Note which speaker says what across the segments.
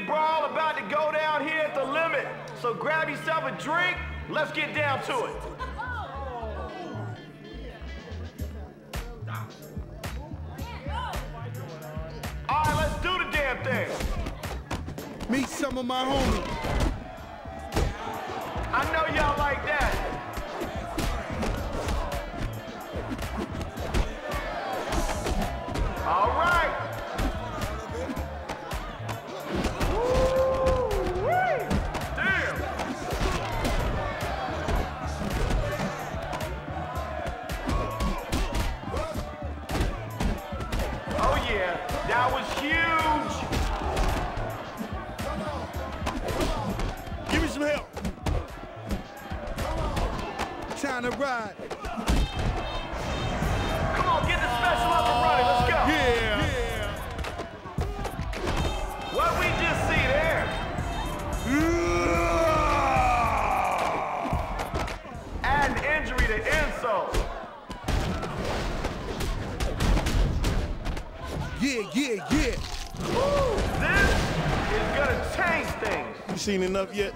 Speaker 1: brawl about to go down here at the limit. So grab yourself a drink. Let's get down to it. All right, let's do the damn thing.
Speaker 2: Meet some of my homies.
Speaker 1: I know y'all like that. All right. Woo-wee. Damn. Oh yeah, that was huge.
Speaker 2: Give me some help. Time to ride.
Speaker 1: Come on, get the special up and running. Let's go.
Speaker 2: Yeah.
Speaker 1: What we just see there? Add an injury to insult.
Speaker 2: Yeah.
Speaker 1: Woo, this is gonna change things.
Speaker 2: You seen enough yet?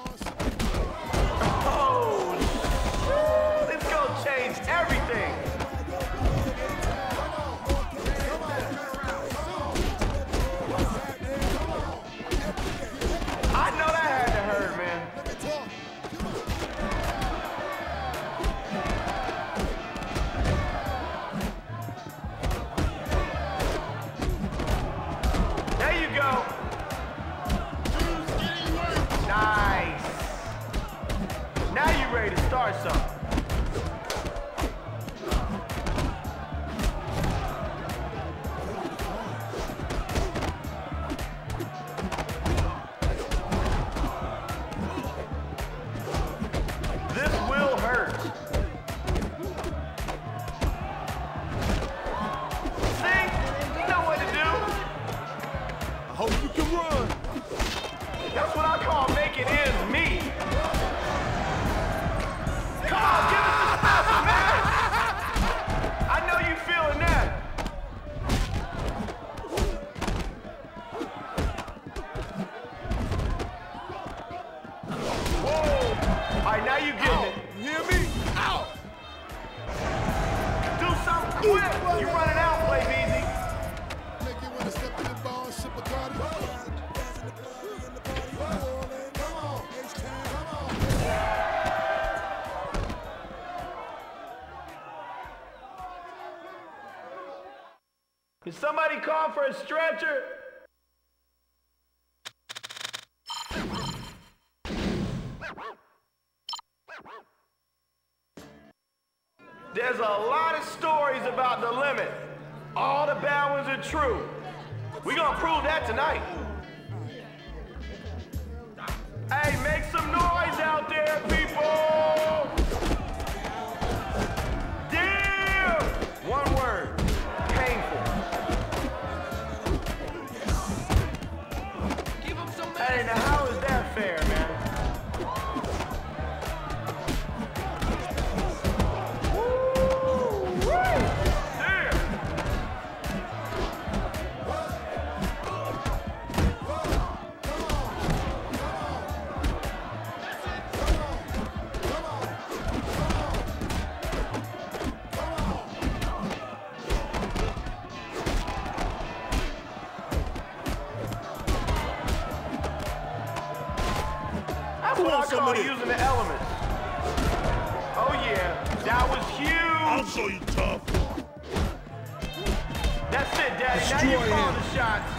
Speaker 1: Oh, it's gonna change everything. I know that had to hurt, man. There you go. Nice. Now you ready to start something. This will hurt. See? You know what to do.
Speaker 2: I hope you can run.
Speaker 1: That's what I call making ends meet. Come on, give us the special, man. I know you feeling that. Whoa. All right, now you getting it.
Speaker 2: You hear me? Out.
Speaker 1: Do something quick. You running out, play easy. Can somebody call for a stretcher? There's a lot of stories about the limit. All the bad ones are true. We're gonna prove that tonight. Hey, make some noise out there, people! Damn! One word, painful. Hey, now how is that fair, man? That's what I call using the elements. Oh yeah, that was huge.
Speaker 2: I'll show you tough.
Speaker 1: That's it, Daddy. Now you call the shots.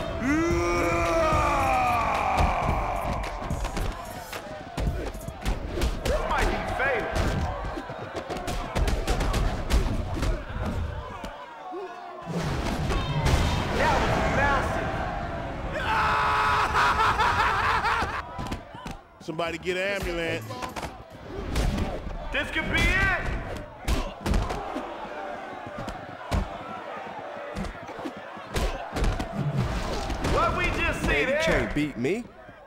Speaker 1: This might be fatal. That was massive.
Speaker 2: Somebody get an ambulance.
Speaker 1: This could be it. What we just see there.
Speaker 3: You can't beat me.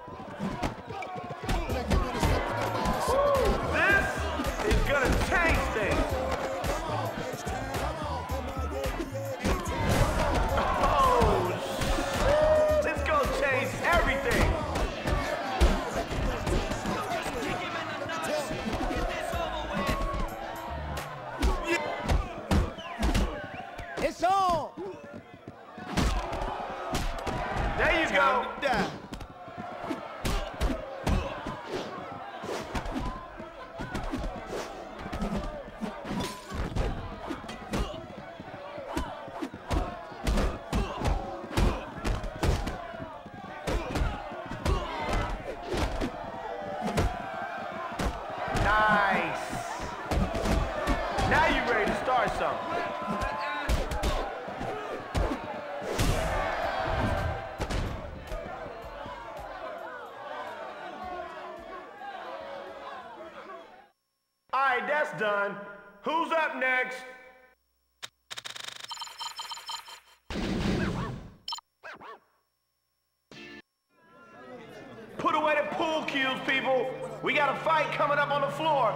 Speaker 1: This is gonna change things. Oh, it's gonna change everything.
Speaker 3: It's on.
Speaker 1: There you go.
Speaker 2: Die.
Speaker 1: Nice. Now you ready to start something. All right, that's done. Who's up next? Put away the pool cues, people. We got a fight coming up on the floor.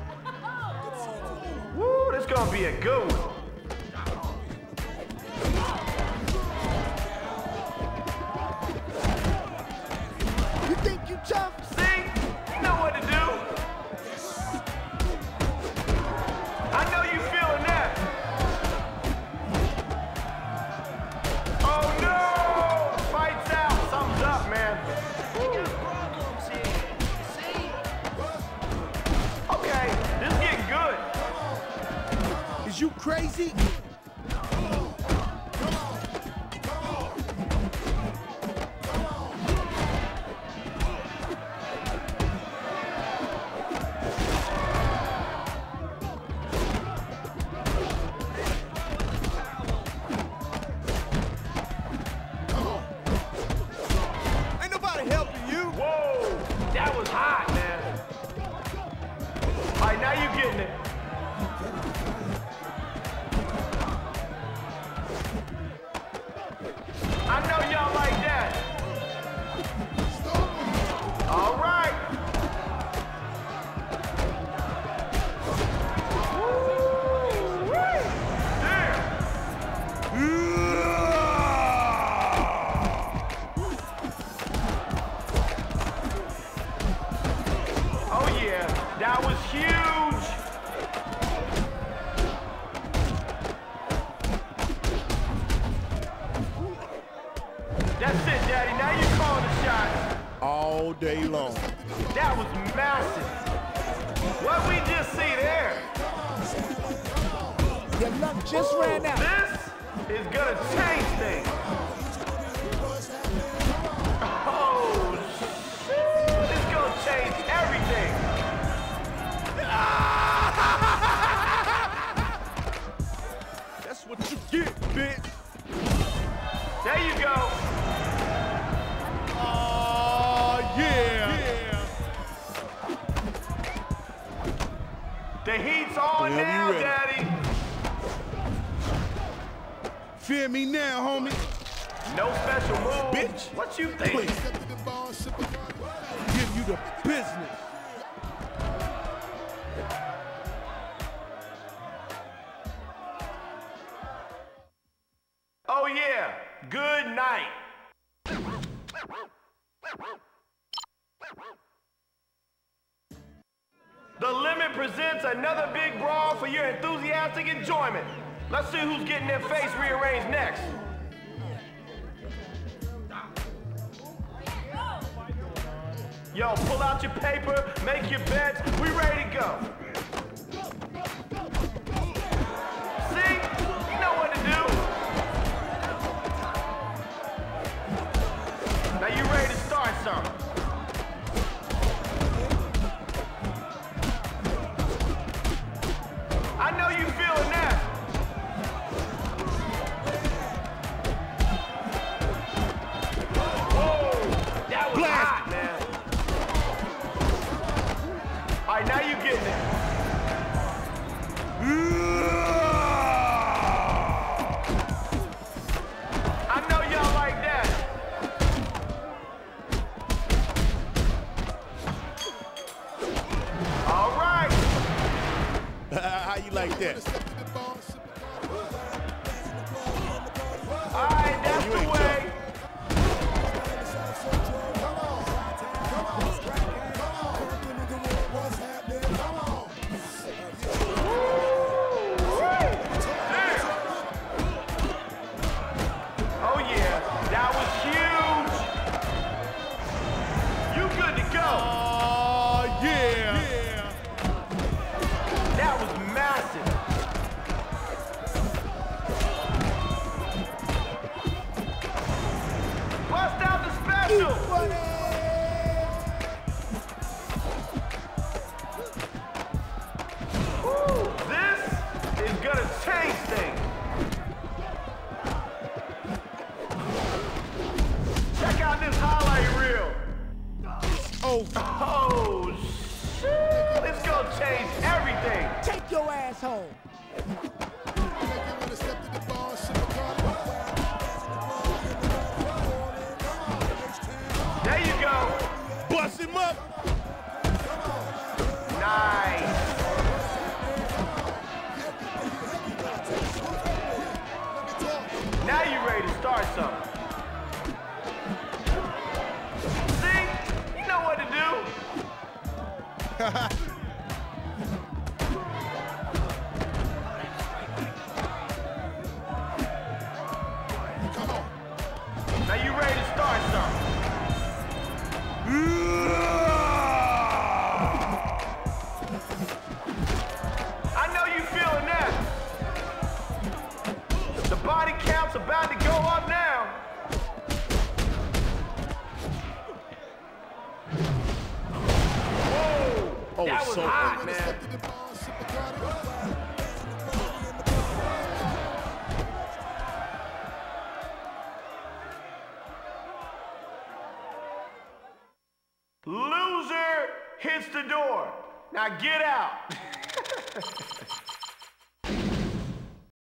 Speaker 1: Woo, this gonna be a good one.
Speaker 3: You think you tough?
Speaker 1: See? You know what to do. I know you feeling that. Oh no! Fight's out. Something's up, man. Okay, this is getting good.
Speaker 2: Is you crazy? Ain't nobody helping you.
Speaker 1: Whoa, that was hot, man. All right, now you getting it. I know y'all like that. All right. Woo-wee. Damn. Oh yeah, that was huge. That's it, Daddy. Now you calling the shots.
Speaker 2: All day long.
Speaker 1: That was massive. What we just see there?
Speaker 3: Your luck just ran out.
Speaker 1: This is gonna change things. Oh, shit. This is gonna change everything.
Speaker 2: That's what you get, bitch.
Speaker 1: There you go.
Speaker 2: Oh, yeah.
Speaker 1: The heat's on
Speaker 2: Whenever
Speaker 1: now,
Speaker 2: you ready.
Speaker 1: Daddy.
Speaker 2: Fear me now, homie.
Speaker 1: No special move.
Speaker 2: Bitch.
Speaker 1: What you think?
Speaker 2: Please. Give you the business.
Speaker 1: Oh yeah, good night. The Limit presents another big brawl for your enthusiastic enjoyment. Let's see who's getting their face rearranged next. Yo, pull out your paper, make your bets, we ready to go. See? You know what to do. Now you ready to start something. I know you feeling that. Whoa, that was
Speaker 2: Blast.
Speaker 1: hot, man. All right, now you getting it. two. Woo, this is gonna change things. Check out this highlight reel. Oh, shit. It's gonna change everything.
Speaker 3: Take your ass home.
Speaker 1: There you go.
Speaker 2: Bust him up.
Speaker 1: Nice. Now you ready to start something. See? You know what to do. Now you ready to start something. I know you feeling that. The body count's about to go up now. Whoa, that was
Speaker 2: so
Speaker 1: hot, man. Loser hits the door. Now get out.